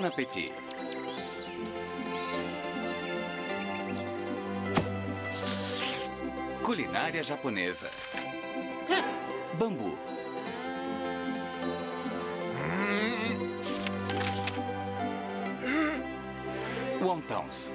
Bon appétit. Culinária japonesa. Bambu. Wontons.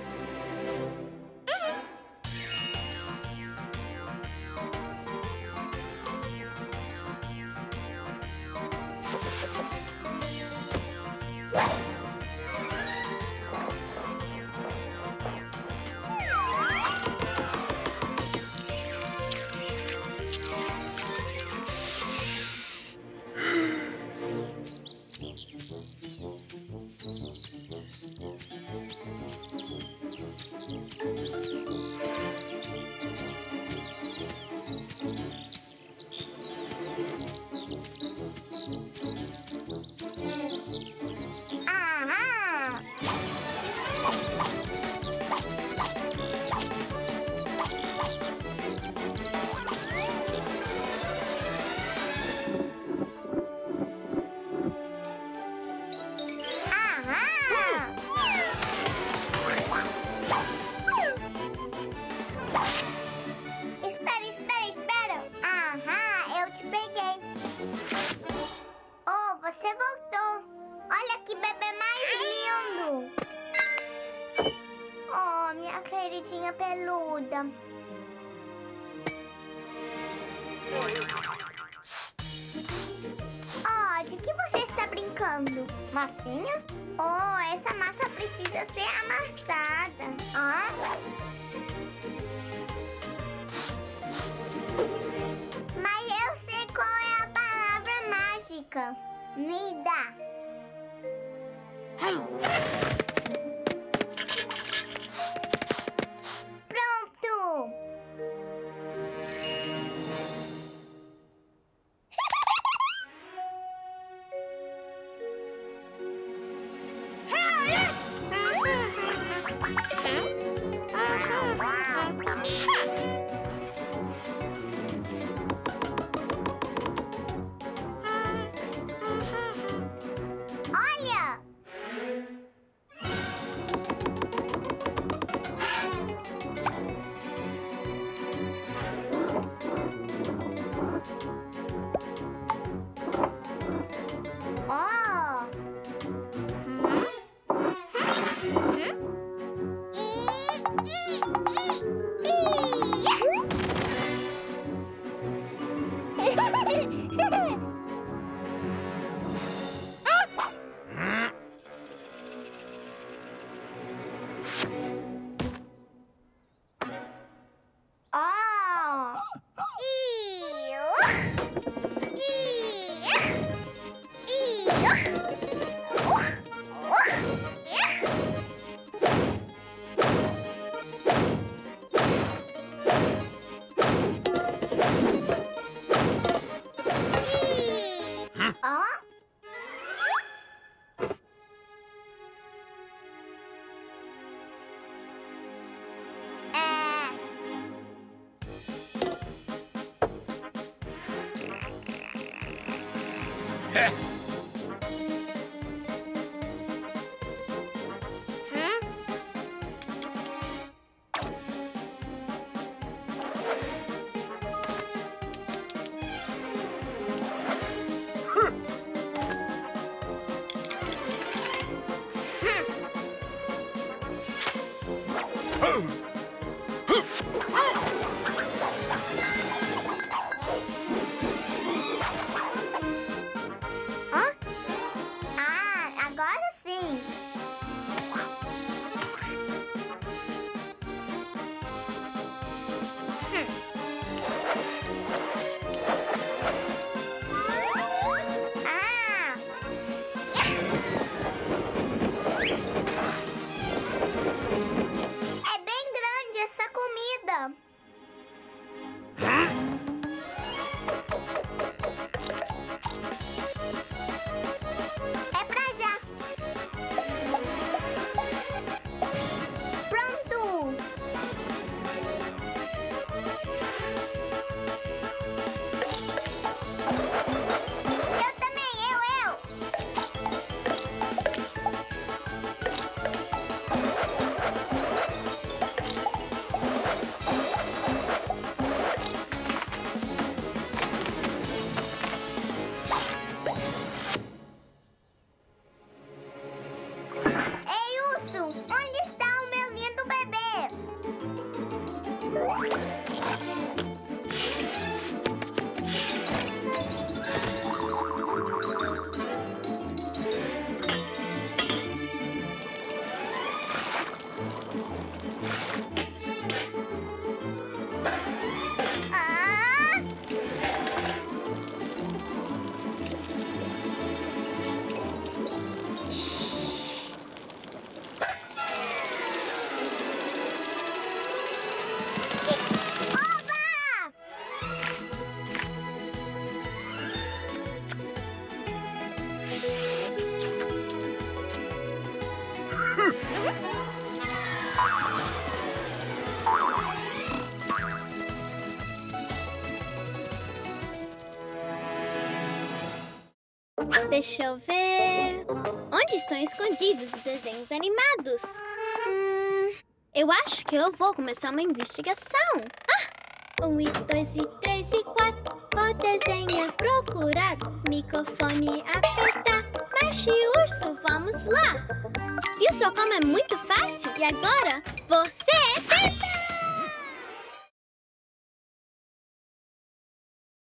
Você voltou. Olha que bebê mais lindo. Oh, minha queridinha peluda. Oh, de que você está brincando? Massinha? Oh, essa massa precisa ser amassada. Mas eu sei qual é a palavra mágica. Me dá. Pronto. Olha! Ó! Deixa eu ver... Onde estão escondidos os desenhos animados? Eu acho que eu vou começar uma investigação. 1 e 2 e 3 e 4. O desenho é procurado. Microfone apertar. Marcha e urso, vamos lá. Viu só como é muito fácil? E agora você tem